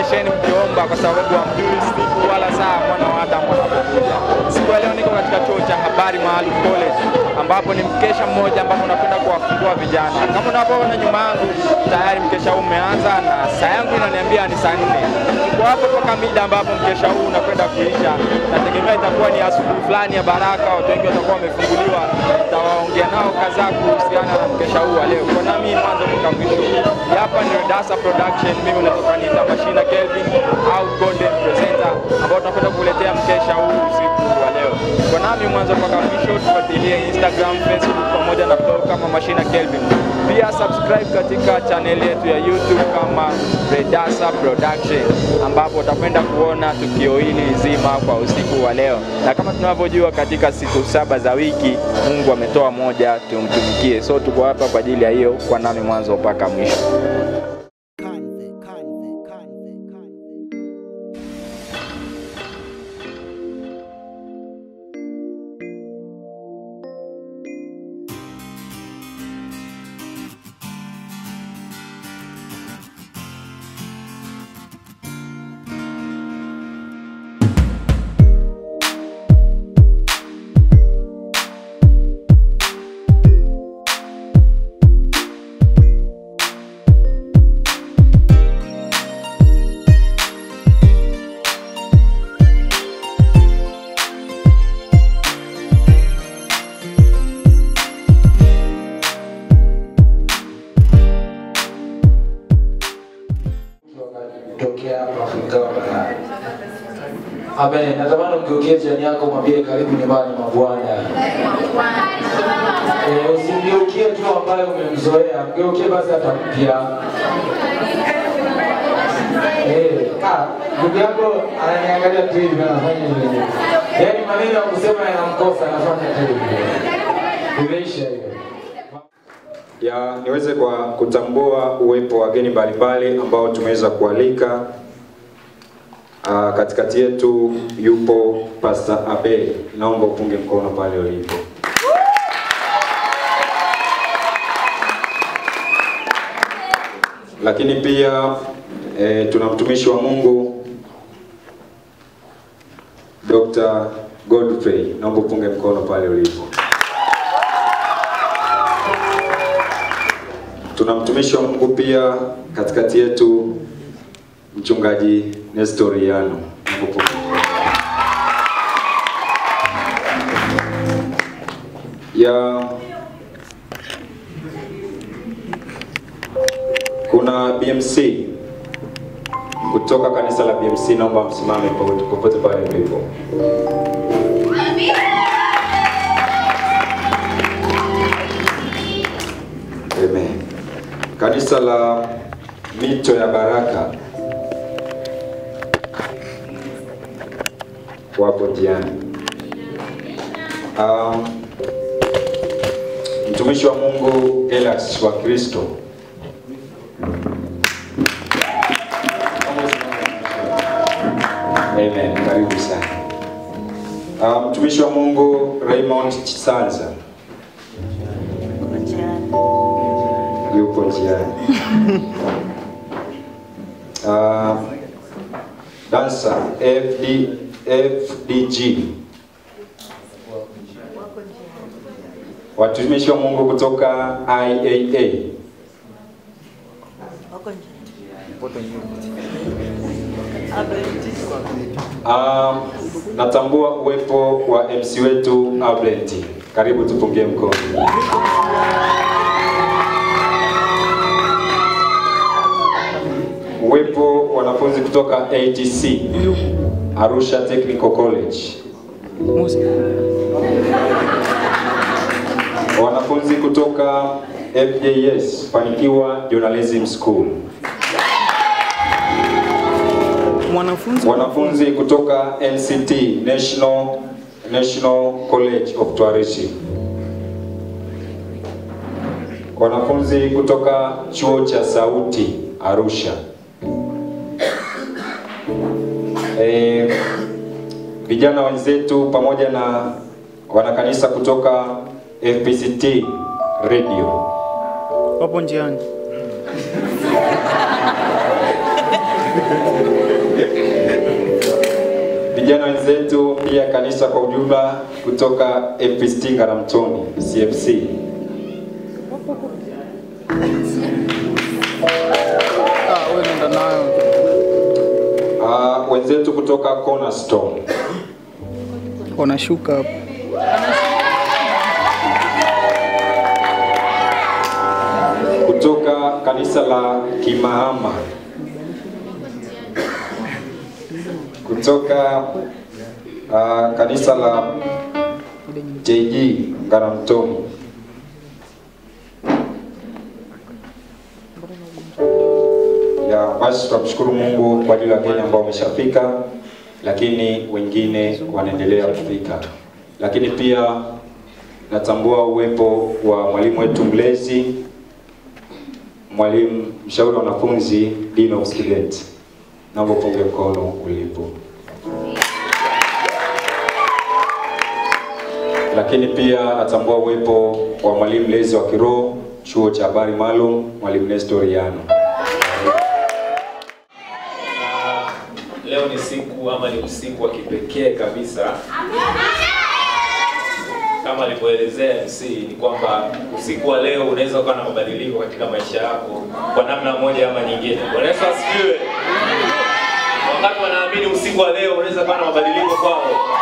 hakikisheni mkiomba kwa sababu hamjui siku wala saa mwana wa Adamu anapokuja. Siku ya leo niko katika chuo cha habari Maalum College ambapo ni mkesha mmoja ambapo napenda kuwafungua vijana. Kama unapoona nyuma yangu tayari mkesha huu umeanza na saa yangu inaniambia ni saa 4. Tuko hapo mpaka mida ambapo mkesha huu unakwenda kuisha. Nategemea itakuwa ni asubuhi fulani ya baraka, watu wengi watakuwa wamefunguliwa. Nitawaongea nao kadhaa kuhusiana na mkesha huu wa leo. Kwa nami mwanzo mpaka mwisho. Hapa ni Redasa Production, mimi natoka niita Mashina Kelvin au Golden Presenter ambao tunakwenda kukuletea mkesha huu usiku wa leo. Kwa nami mwanzo mpaka mwisho, tufuatilie Instagram, Facebook pamoja na blog kama Mashina Kelvin. Pia subscribe katika channel yetu ya YouTube kama Redasa Production ambapo utakwenda kuona tukio hili zima kwa usiku wa leo. Na kama tunavyojua katika siku 7 za wiki Mungu ametoa moja tumtumikie. So tuko hapa kwa ajili ya hiyo. Kwa nami mwanzo mpaka mwisho. Amen. Natamani mgeukie jirani yako mwambie karibu nyumbani mwa Bwana. Usimgeukie tu ambaye umemzoea, mgeukie basi hata mpya. Ndugu yako ananiangalia tu hivi anafanya nini? Yaani maneno ya kusema yanamkosa anafanya tu hivi. Imeisha hiyo. Ya niweze kwa kutambua uwepo wa wageni mbalimbali ambao tumeweza kualika. Katikati yetu yupo Pastor Abel. Naomba upunge mkono pale ulipo. Lakini pia tuna mtumishi wa Mungu Dr. Godfrey. Naomba upunge mkono pale ulipo. Tuna mtumishi wa Mungu pia katikati yetu Mchungaji Nestoriano. Ya kuna BMC kutoka kanisa la BMC, naomba msimame popote pale mlipo. Amen. Kanisa la Mito ya Baraka wapo njiani. Mtumishi wa Mungu Elax wa Kristo. Amen. Karibu sana. Mtumishi wa Mungu Raymond Chisanza. Yupo njiani. Dancer FDG. Watumishi wa Mungu kutoka IAA. Natambua uwepo wa MC wetu Ablenti. Karibu tupungie mkono. Uwepo wanafunzi kutoka ATC Arusha Technical College. Wanafunzi kutoka FJS Fanikiwa Journalism School. Wanafunzi kutoka NCT National College of Tourism. Wanafunzi kutoka Chuo cha Sauti Arusha. Vijana wenzetu pamoja na wanakanisa kutoka FPCT Radio. Wapo njiani. vijana wenzetu, pia kanisa kwa ujumla kutoka FPCT Ngaramtoni CFC. Wenzetu kutoka Cornerstone. Wanashuka hapo. Kutoka kanisa la Kimahama. Kutoka kanisa la JG Ngaramtoni. Ya basi tunamshukuru Mungu kwa ajili ya wageni ambao wameshafika, lakini wengine wanaendelea kufika. Lakini pia natambua uwepo wa mwalimu wetu mlezi, mwalimu mshauri wa wanafunzi, Dean of Students. Naomba upunge mkono ulipo. Lakini pia natambua uwepo wa mwalimu mlezi wa kiroho chuo cha habari maalum, mwalimu Nestoriano. Leo ni siku ama ni usiku wa kipekee kabisa. Kama alivyoelezea MC ni kwamba usiku wa leo unaweza kuwa na mabadiliko katika maisha yako kwa namna moja ama nyingine. Bwana Yesu asifiwe. Wakati wanaamini usiku wa leo unaweza kuwa na mabadiliko kwao.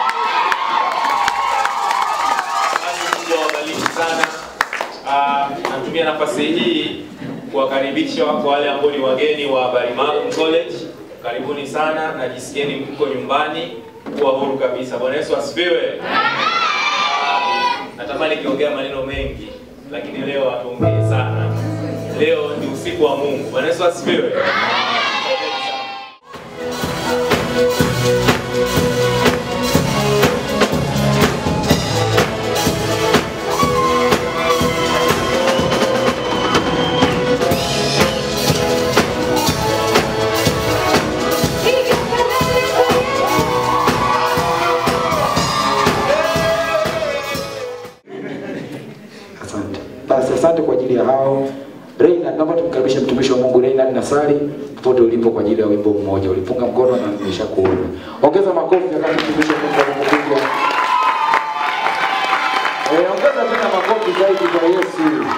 Mungu awabariki sana. Natumia nafasi hii kuwakaribisha kwa wale ambao ni wageni wa Habari Maalum College. Karibuni sana na jisikieni mko nyumbani, kuwa huru kabisa. Bwana Yesu asifiwe. Natamani kiongea maneno mengi, lakini leo hatuongee sana. Leo ni usiku wa Mungu. Bwana Yesu asifiwe. Asante kwa ajili ya hao. Reina, naomba tumkaribishe mtumishi wa Mungu Reina Nasari popote ulipo kwa ajili ya wimbo mmoja. Ulipunga mkono na nimeshakuona. Ongeza makofi wakati mtumishi wa Mungu anapokuja. Ongeza tena makofi zaidi kwa Yesu.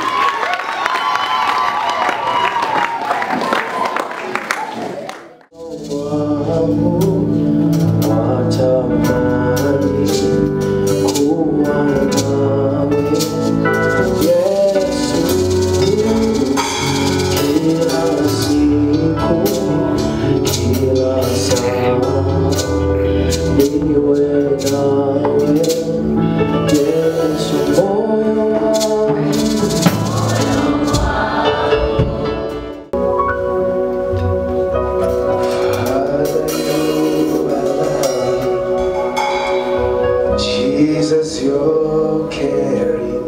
Jesus, you're carrying,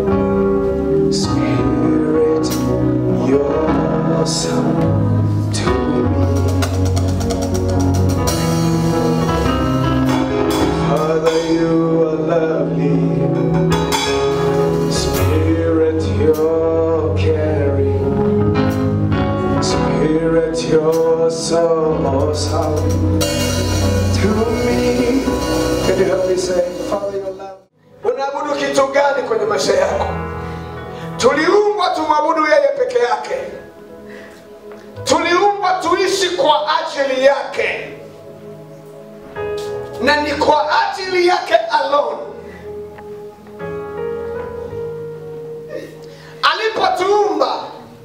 Spirit, you're son to me. Father, you are lovely, Spirit, you're carrying, Spirit, you're so sound to me. Can you help me say, Father, your love? Unaabudu kitu gani kwenye maisha yako? Tuliumbwa tumwabudu yeye peke yake. Tuliumbwa tuishi kwa ajili yake. Na ni kwa ajili yake alone. Alipotuumba,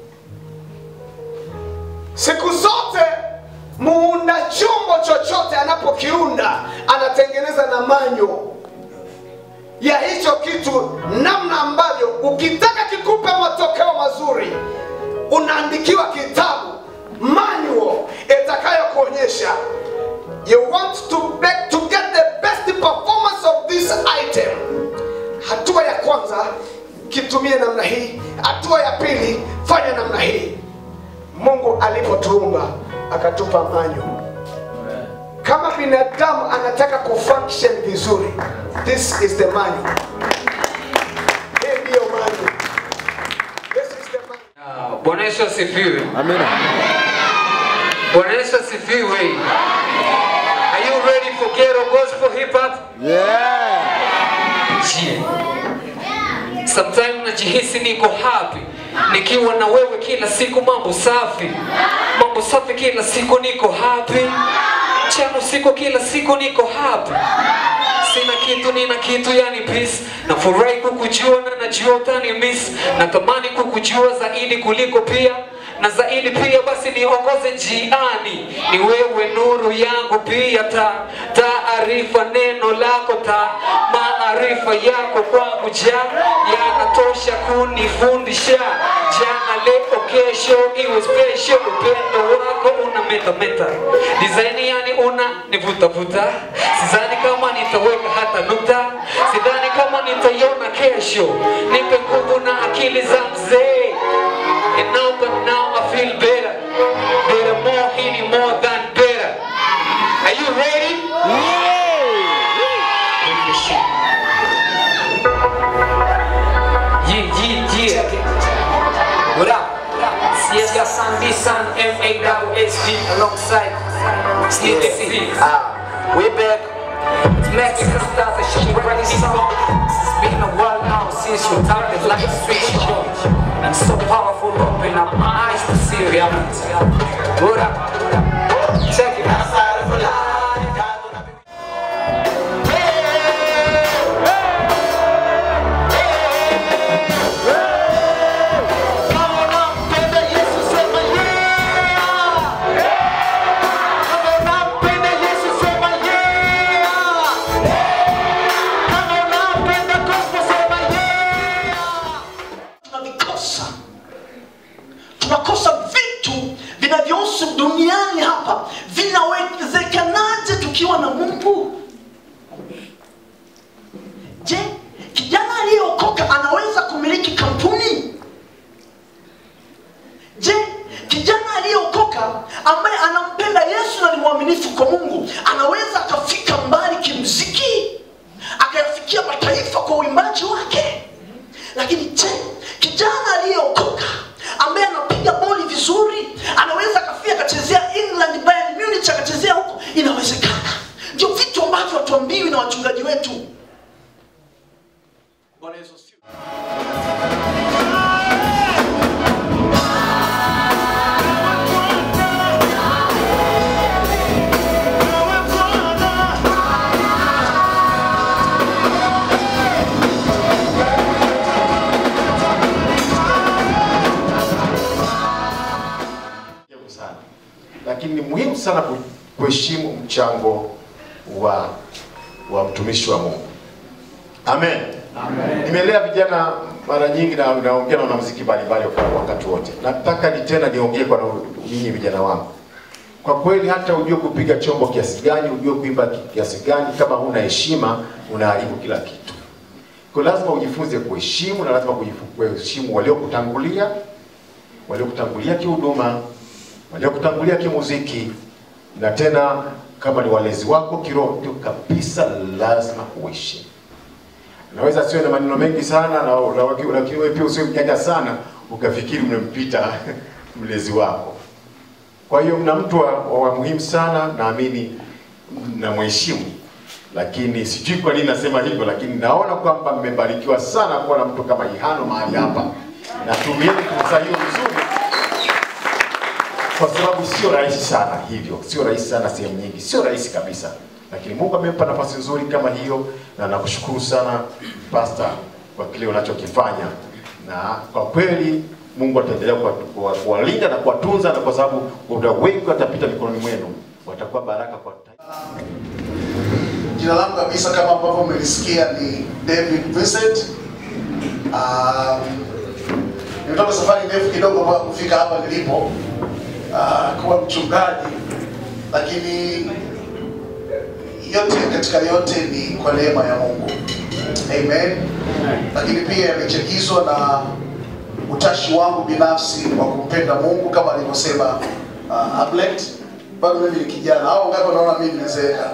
siku zote muunda chombo chochote anapokiunda anatengeneza na manyo ya hicho kitu, namna ambavyo ukitaka kikupe matokeo mazuri unaandikiwa kitabu, manual itakayo kuonyesha you want to get the best performance of this item. Hatua ya kwanza kitumie namna hii, hatua ya pili fanya namna hii. Mungu alipotuumba akatupa manual. Kama binadamu anataka kufunction vizuri, this is the manual. Hii ndio manual. This is the manual. Bwana Yesu asifiwe. Amina. Bwana Yesu asifiwe. Are you ready for ghetto gospel hip hop? Yeah. Sometimes najihisi niko happy nikiwa na wewe kila siku, mambo safi kila siku, niko happy chano siku kila siku, niko happy. Sina kitu nina kitu, yani peace. Nafurahi kukujua na najua utani miss. Natamani kukujua zaidi kuliko pia na zaidi pia, basi niongoze njiani. Ni wewe nuru yangu pia, taarifa neno lako, maarifa yako kwangu yanatosha kunifundisha. Jana leo kesho iwe special, upendo wako unametameta, design yani unanivuta. Sidhani kama nitaweka hata nukta, sidhani kama nitaiona kesho. Nipe nguvu na akili za mzee. And now, but now I feel better. Better more, hitting more than better. Are you ready? Yeah. What up? CSR San B-San M-A-S-S-D alongside CSC. We back. It's Mexican stars that she ready song. It's been a while now since you talked like a street show. And so powerful, open up my eyes to see reality. What up? Check it out. Tunakosa vitu vinavyohusu duniani hapa. Vinawezekanaje tukiwa na Mungu? Je, kijana aliyeokoka anaweza kumiliki kampuni? Je, kijana aliyeokoka ambaye anampenda Yesu na ni mwaminifu kwa Mungu anaweza akafika mbali kimuziki, akayafikia mataifa kwa uimbaji wake? Lakini je, kijana aliyeokoka ambaye anapiga boli vizuri anaweza akafia akachezea England, Bayern Munich, akachezea huko? Inawezekana. Ndio vitu ambavyo watuambiwi na wachungaji wetu. Bwana Yesu asifiwe. Lakini ni muhimu sana kuheshimu mchango wa mtumishi wa Mungu. Amen. Amen. Nimelea vijana mara nyingi na naongea na wanamuziki mbalimbali kwa wakati wote. Nataka niongee kwa nyinyi vijana wangu. Kwa kweli hata ujue kupiga chombo kiasi gani, ujue kuimba kiasi gani, kama huna heshima unaharibu kila kitu. Kwa lazima ujifunze kuheshimu, na lazima kuheshimu waliokutangulia kihuduma, waliokutangulia kimuziki, na tena kama ni walezi wako kiroho, ndio kabisa lazima uheshimu. Naweza siwe na maneno mengi sana lakini wewe pia usiwe mjanja sana ukafikiri umempita mlezi wako. Kwa hiyo mna mtu wa muhimu sana, naamini na mheshimu. Lakini sijui kwa nini nasema hivyo, lakini naona kwamba mmebarikiwa sana kuwa na mtu kama Ihano mahali hapa. Na tumieni fursa hiyo vizuri, kwa sababu sio rahisi sana hivyo. Sio rahisi sana sehemu nyingi, sio rahisi kabisa. Lakini Mungu amempa nafasi nzuri kama hiyo, na nakushukuru sana pastor kwa kile unachokifanya. Na kwa kweli Mungu ataendelea kuwalinda na kuwatunza, na kwa sababu watu wengi watapita mikononi mwenu, watakuwa baraka kwa taifa. Jina langu kabisa kama ambavyo umelisikia ni David Vincent. Nimetoka safari ndefu kidogo kwa kufika hapa nilipo kuwa mchungaji, lakini yote katika yote ni kwa neema ya Mungu. Amen. Lakini pia imechagizwa na utashi wangu binafsi wa kumpenda Mungu kama alivyosema Ablet. Bado mimi ni kijana. Hao ngapi wanaona mimi nimezeeka?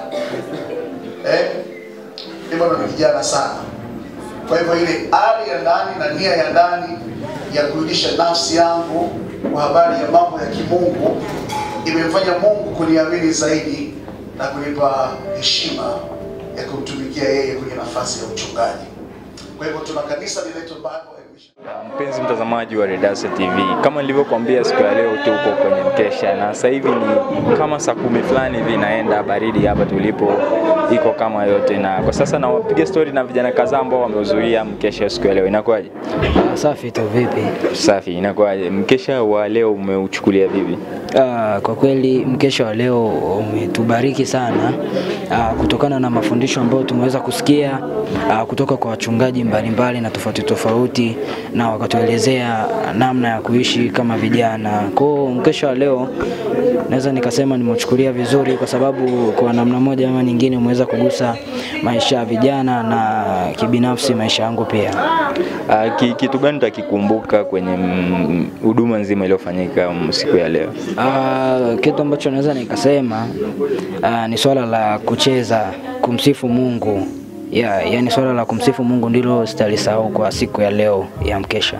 Mimi bado ni kijana sana. Kwa hivyo ile ari ya ndani na nia ya ndani ya kurudisha nafsi yangu kwa habari ya mambo ya kimungu imemfanya Mungu kuniamini zaidi na kunipa heshima ya kumtumikia yeye kwenye nafasi ya uchungaji. Kwa hivyo tuna kanisa linaitwa Bible. Mpenzi mtazamaji wa Redasa TV, kama nilivyokuambia siku ya leo tuko kwenye mkesha, na sasa hivi ni kama saa 10 fulani hivi, naenda baridi hapa tulipo iko kama yote, na kwa sasa nawapiga story na vijana kadhaa ambao wamehudhuria mkesha siku ya leo. Inakuwaje? Safi tu, vipi? Safi. Inakuwaje? Mkesha wa leo umeuchukulia vipi? Kwa kweli mkesha wa leo umetubariki sana kutokana na mafundisho ambayo tumeweza kusikia kutoka kwa wachungaji mbalimbali na tofauti, na wakatuelezea namna ya kuishi kama vijana. Kwa mkesha wa leo naweza nikasema nimeuchukulia vizuri, kwa sababu kwa namna moja ama nyingine umeweza kugusa maisha ya vijana na kibinafsi maisha yangu pia. Kitu gani utakikumbuka kwenye huduma nzima iliyofanyika siku ya leo? Kitu ambacho naweza nikasema ni swala la kucheza, kumsifu Mungu. Yani swala la kumsifu Mungu ndilo sitalisahau kwa siku ya leo ya mkesha.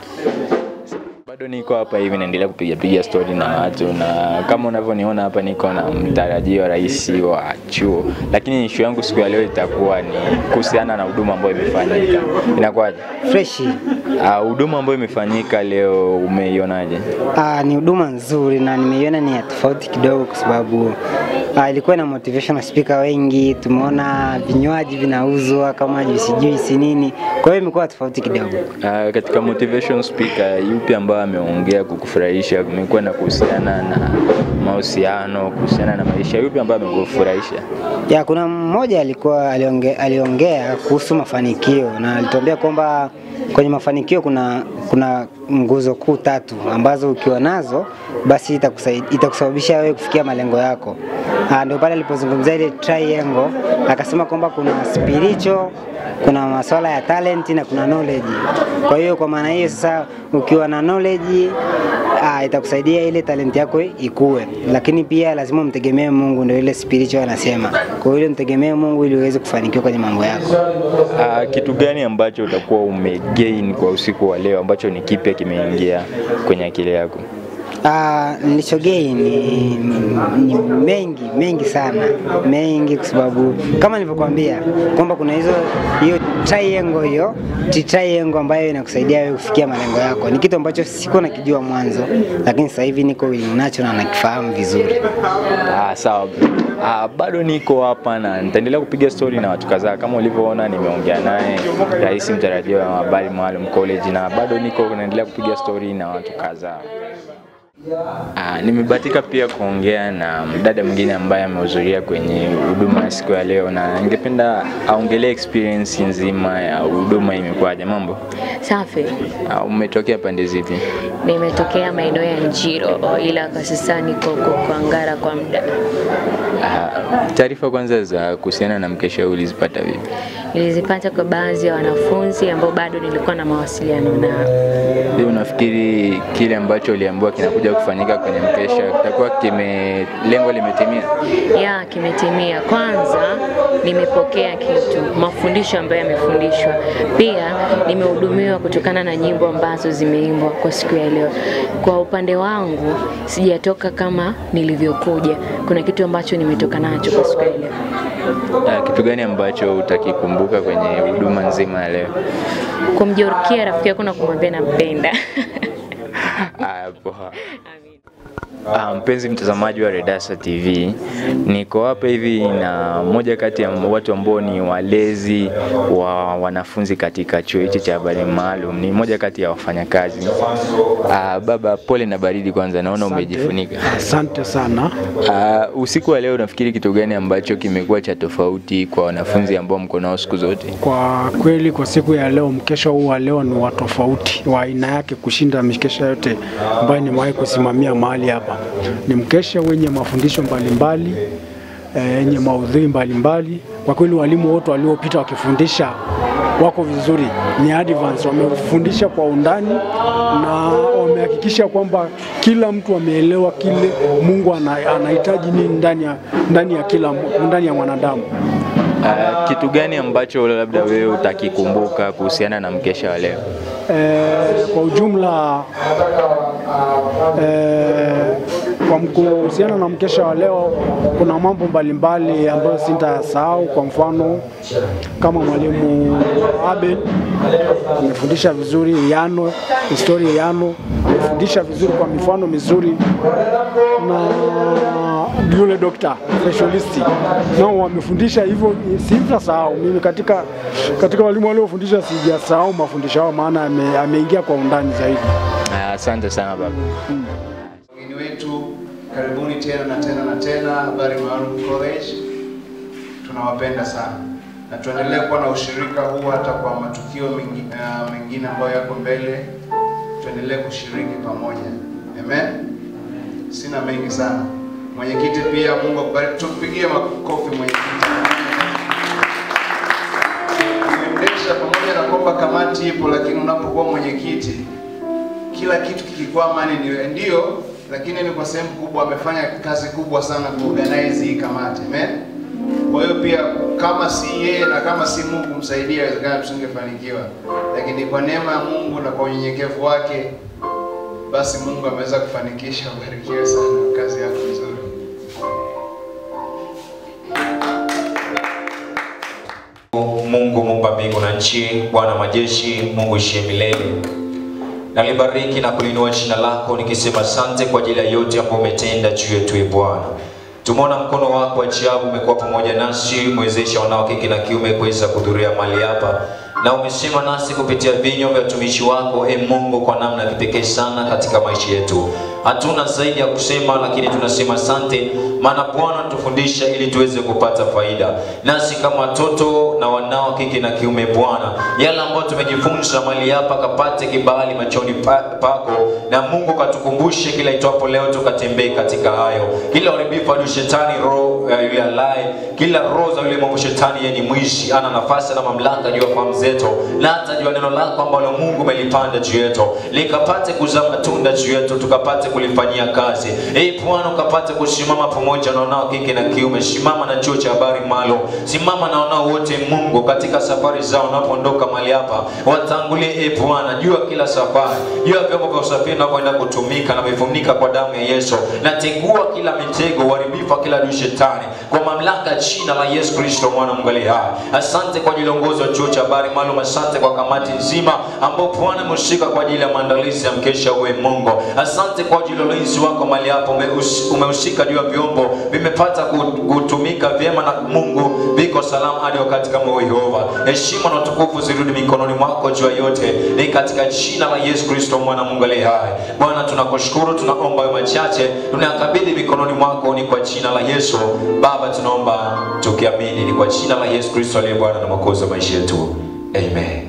Bado niko hapa hivi naendelea kupiga story na watu, na kama unavyoniona hapa niko na mtarajiwa rais wa chuo, lakini issue yangu siku ya leo itakuwa ni kuhusiana na huduma ambayo imefanyika. Inakuwaje? Fresh. Huduma ambayo imefanyika leo umeionaje? Ni huduma nzuri na nimeiona ni tofauti kidogo, kwa sababu ilikuwa na motivational speaker wengi, tumeona vinywaji vinauzwa kama juice nini, kwa hiyo imekuwa tofauti kidogo. Katika motivation speaker yupi ambaye ameongea kukufurahisha? Kumekuwa na kuhusiana na mahusiano, kuhusiana na maisha, yupi ambaye amekufurahisha? Kuna mmoja aliongea kuhusu mafanikio, na alituambia kwamba kwenye mafanikio kuna nguzo kuu 3 ambazo ukiwa nazo basi itakusababisha wewe kufikia malengo yako. Ndio pale alipozungumzia ile triangle, akasema kwamba kuna spiritual, kuna masuala ya talent na kuna knowledge. Kwa hiyo kwa maana hiyo sasa ukiwa na knowledge itakusaidia ile talent yako ikue, lakini pia lazima umtegemee Mungu, ndio ile spiritual anasema. Kwa hiyo mtegemee Mungu ili uweze kufanikiwa kwenye mambo yako. Kitu gani ambacho utakuwa umegain kwa usiku wa leo ambacho ni kipya kimeingia kwenye akili yako? Nilichogain ni mengi sana, mengi, kwa sababu kama nilivyokuambia kwamba kuna hiyo triangle ambayo inakusaidia wewe kufikia malengo yako. Ni kitu ambacho sikuwa nakijua mwanzo, lakini sasa hivi niko nacho na nakifahamu vizuri. Sawa. Bado niko hapa na nitaendelea kupiga story na watu kadhaa. Kama ulivyoona nimeongea naye rais mtarajiwa wa Habari Maalum College, na bado naendelea kupiga story na watu kadhaa. Nimebahatika pia kuongea na mdada mwingine ambaye amehudhuria kwenye huduma ya siku ya leo, na ningependa aongelee experience nzima ya huduma imekuwaje. Mambo safi. Umetokea pande zipi? Nimetokea maeneo ya Njiro, ila kwa sasa niko kwa Ngara kwa muda. Taarifa kwanza za kuhusiana na mkesha ulizipata vipi? Nilizipata kwa baadhi ya wanafunzi ambao bado nilikuwa na mawasiliano nao. Leo unafikiri kile ambacho uliambiwa kinakuja kufanyika kwenye mkesha kitakuwa lengo limetimia? Kimetimia. Kwanza nimepokea mafundisho ambayo yamefundishwa. Pia nimehudumiwa kutokana na nyimbo ambazo zimeimbwa kwa siku ya leo. Kwa upande wangu sijatoka kama nilivyokuja. Kuna kitu ambacho nimetoka nacho kwa siku ya leo. Kitu gani ambacho utakikumbuka kwenye huduma nzima ya leo? Kumjorkia rafiki yako na kumwambia nampenda. Poa. Mpenzi mtazamaji wa Redasa TV, niko hapa hivi na moja kati ya watu ambao ni walezi wa wanafunzi katika chuo hichi cha Habari Maalum. Ni moja kati ya wafanyakazi. Baba, pole na baridi kwanza, naona umejifunika. Asante sana. Usiku wa leo unafikiri kitu gani ambacho kimekuwa cha tofauti kwa wanafunzi ambao mko nao siku zote? Kwa kweli kwa siku ya leo, mkesha huu wa leo ni wa tofauti, wa aina yake kushinda mikesha yote ambayo nimewahi kusimamia mahali hapa. Ni mkesha wenye mafundisho mbalimbali, yenye maudhui mbalimbali. Kwa kweli walimu wote waliopita wakifundisha wako vizuri, ni advance, wamefundisha kwa undani na wamehakikisha kwamba kila mtu ameelewa kile Mungu anahitaji nini ndani ya mwanadamu. Kitu gani ambacho labda wewe utakikumbuka kuhusiana na mkesha wa leo? Kwa ujumla Kwa kuhusiana na mkesha wa leo, kuna mambo mbalimbali ambayo sitasahau. Kwa mfano kama mwalimu Abel amefundisha vizuri Yano, historia Yano, amefundisha vizuri kwa mifano mizuri, na yule dokta specialist nao wamefundisha hivyo, sitasahau. Mimi katika walimu waliofundisha sijasahau mafundisho yao, maana ameingia kwa undani zaidi. Asante sana baba. Wageni wetu, karibuni tena na tena na tena Habari Maalum College. Tunawapenda sana na tuendelee kuwa na ushirika huu hata kwa matukio mengine ambayo yako mbele. Tuendelee kushiriki pamoja. Amen. Sina mengi sana. Mwenyekiti pia, Mungu akubariki. Tupigie makofi mwenyekiti. Kuendesha pamoja na kwamba kamati ipo, lakini unapokuwa mwenyekiti kila kitu kikikwama ndio, lakini ni kwa sehemu kubwa amefanya kazi kubwa sana kuorganize hii kamati. Amen. Kwa hiyo pia kama si yeye na kama si Mungu msaidia, inawezekana tusingefanikiwa, lakini kwa neema ya Mungu na kwa unyenyekevu wake, basi Mungu ameweza kufanikisha. Ubarikiwe sana kazi yako nzuri. Mungu muumba mbingu na nchi, Bwana majeshi, Mungu ishie milele. Nalibariki na kulinua jina lako nikisema asante kwa ajili ya yote ambayo umetenda juu yetu, Bwana. Tumeona mkono wako wa ajabu umekuwa pamoja nasi, umewezesha wanawake kike na kiume kuweza kuhudhuria mahali hapa. Na umesema nasi kupitia vinywa vya watumishi wako, Mungu, kwa namna ya kipekee sana katika maisha yetu. Hatuna zaidi ya kusema, lakini tunasema asante, maana Bwana tufundisha ili tuweze kupata faida. Nasi kama watoto na wanao kike na kiume, Bwana, yale ambayo tumejifunza mahali hapa kapate kibali machoni pako, na Mungu katukumbushe kila itwapo leo tukatembee katika hayo. Kila uharibifu wa shetani, roho yule alai, kila roho za yule mambo shetani, yeye ni mwishi, ana nafasi na mamlaka juu ya fahamu zetu, na hata juu ya neno lako ambalo Mungu umelipanda juu yetu likapate kuzaa matunda juu yetu, tukapate kulifanyia kazi. Bwana, ukapate kusimama pamoja na wanao kike na kiume. Simama na chuo cha Habari Maalum, simama na wanao wote Mungu katika safari zao wanapoondoka mahali hapa, watangulie Bwana jua kila safari, jua vyombo vya usafiri na kwenda kutumika, na vifunika kwa damu ya Yesu, na tegua kila mitego, uharibifu kila adui shetani kwa mamlaka jina la Yesu Kristo mwana Mungu aliye hai. Asante kwa ajili ya uongozi wa chuo cha Habari Maalum, asante kwa kamati nzima ambao Bwana umeshika kwa ajili ya maandalizi ya mkesha uwe Mungu. Asante kwa ajili ya ulinzi wako mahali hapo, umehusika juu ya vyombo vimepata kutumika vyema, na Mungu viko salama hadi wakati kama huo. Yehova, heshima na utukufu zirudi mikononi mwako juu yote, ni katika jina la Yesu Kristo mwana Mungu aliye hai. Bwana, tunakushukuru, tunaomba hayo machache tunayakabidhi mikononi mwako, ni kwa jina la Yesu Baba tunaomba tukiamini, ni kwa jina la Yesu Kristo aliye Bwana na Mwokozi wa maisha yetu. Amen.